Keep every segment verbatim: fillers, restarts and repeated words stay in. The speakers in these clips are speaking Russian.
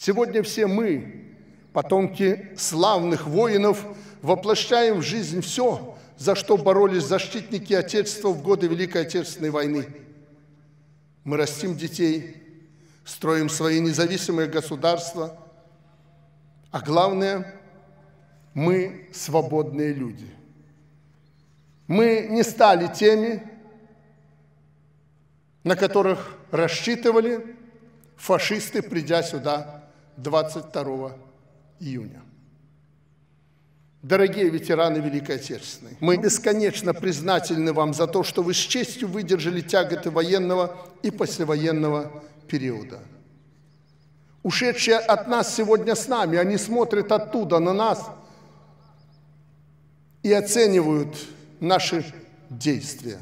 Сегодня все мы, потомки славных воинов, воплощаем в жизнь все, за что боролись защитники Отечества в годы Великой Отечественной войны. Мы растим детей, строим свои независимые государства, а главное, мы свободные люди. Мы не стали теми, на которых рассчитывали фашисты, придя сюда двадцать второго июня. Дорогие ветераны Великой Отечественной, мы бесконечно признательны вам за то, что вы с честью выдержали тяготы военного и послевоенного периода. Ушедшие от нас сегодня с нами, они смотрят оттуда на нас и оценивают наши действия.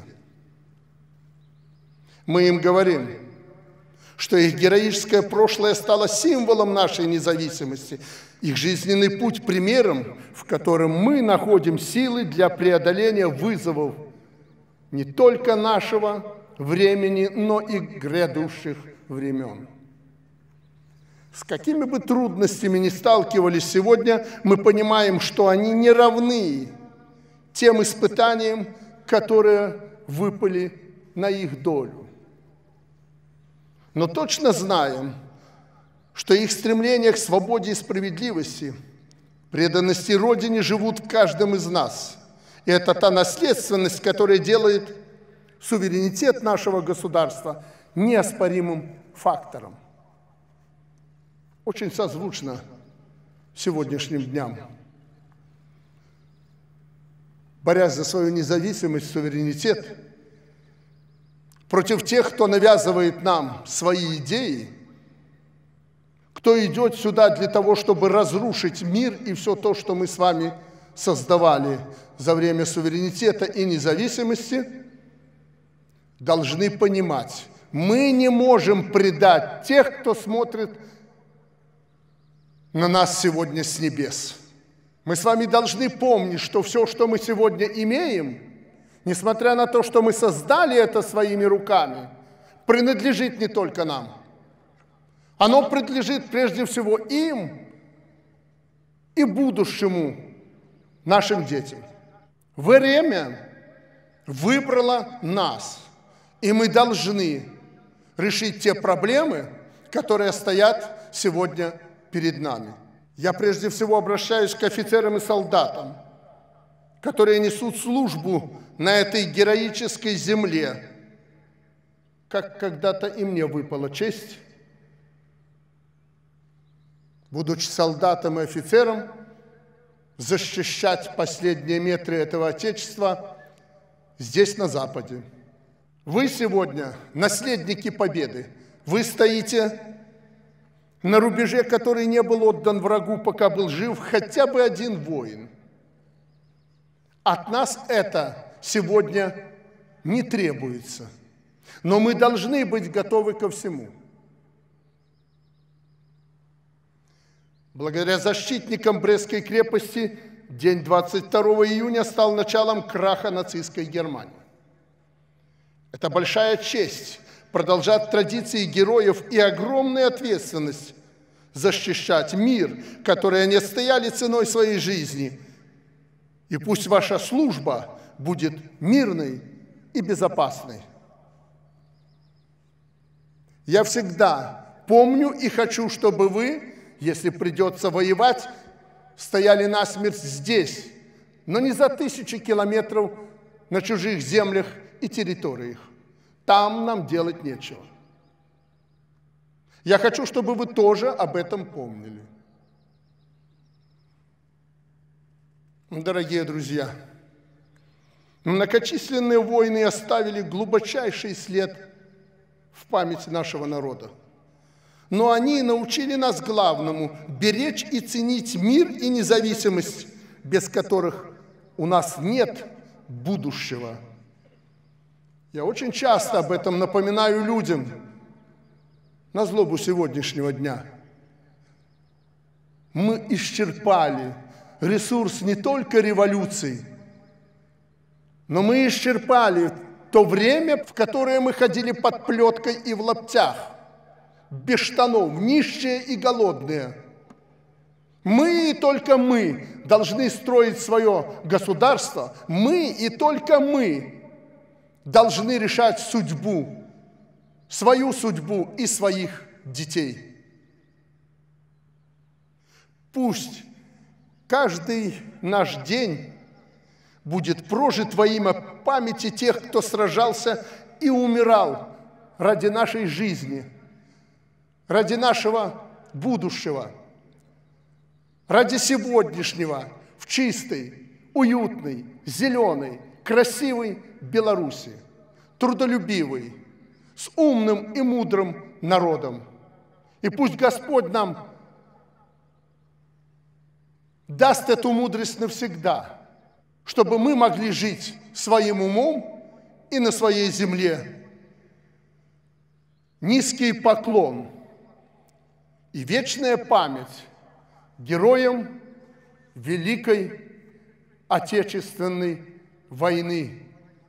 Мы им говорим, что их героическое прошлое стало символом нашей независимости, их жизненный путь примером, в котором мы находим силы для преодоления вызовов не только нашего времени, но и грядущих времен. С какими бы трудностями ни сталкивались сегодня, мы понимаем, что они не равны тем испытаниям, которые выпали на их долю. Но точно знаем, что их стремление к свободе и справедливости, преданности Родине живут в каждом из нас. И это та наследственность, которая делает суверенитет нашего государства неоспоримым фактором. Очень созвучно сегодняшним дням. Борясь за свою независимость, суверенитет, против тех, кто навязывает нам свои идеи, кто идет сюда для того, чтобы разрушить мир и все то, что мы с вами создавали за время суверенитета и независимости, должны понимать, мы не можем предать тех, кто смотрит на нас сегодня с небес. Мы с вами должны помнить, что все, что мы сегодня имеем, несмотря на то, что мы создали это своими руками, принадлежит не только нам. Оно принадлежит прежде всего им и будущему нашим детям. Время выбрало нас, и мы должны решить те проблемы, которые стоят сегодня перед нами. Я прежде всего обращаюсь к офицерам и солдатам, которые несут службу на этой героической земле, как когда-то и мне выпала честь, будучи солдатом и офицером, защищать последние метры этого Отечества здесь, на Западе. Вы сегодня наследники Победы. Вы стоите на рубеже, который не был отдан врагу, пока был жив хотя бы один воин. От нас это сегодня не требуется, но мы должны быть готовы ко всему. Благодаря защитникам Брестской крепости день двадцать второго июня стал началом краха нацистской Германии. Это большая честь продолжать традиции героев и огромная ответственность защищать мир, который они отстояли ценой своей жизни. И пусть ваша служба будет мирной и безопасной. Я всегда помню и хочу, чтобы вы, если придется воевать, стояли насмерть здесь, но не за тысячи километров на чужих землях и территориях. Там нам делать нечего. Я хочу, чтобы вы тоже об этом помнили. Дорогие друзья, многочисленные войны оставили глубочайший след в памяти нашего народа. Но они научили нас главному – беречь и ценить мир и независимость, без которых у нас нет будущего. Я очень часто об этом напоминаю людям на злобу сегодняшнего дня. Мы исчерпали ресурс не только революций, но мы исчерпали то время, в которое мы ходили под плеткой и в лаптях. без штанов, нищие и голодные. Мы и только мы должны строить свое государство. Мы и только мы должны решать судьбу, свою судьбу и своих детей. Пусть каждый наш день будет прожит во имя памяти тех, кто сражался и умирал ради нашей жизни, ради нашего будущего, ради сегодняшнего в чистой, уютной, зеленой, красивой Беларуси, трудолюбивой, с умным и мудрым народом. И пусть Господь нам даст эту мудрость навсегда, чтобы мы могли жить своим умом и на своей земле. Низкий поклон и вечная память героям Великой Отечественной войны.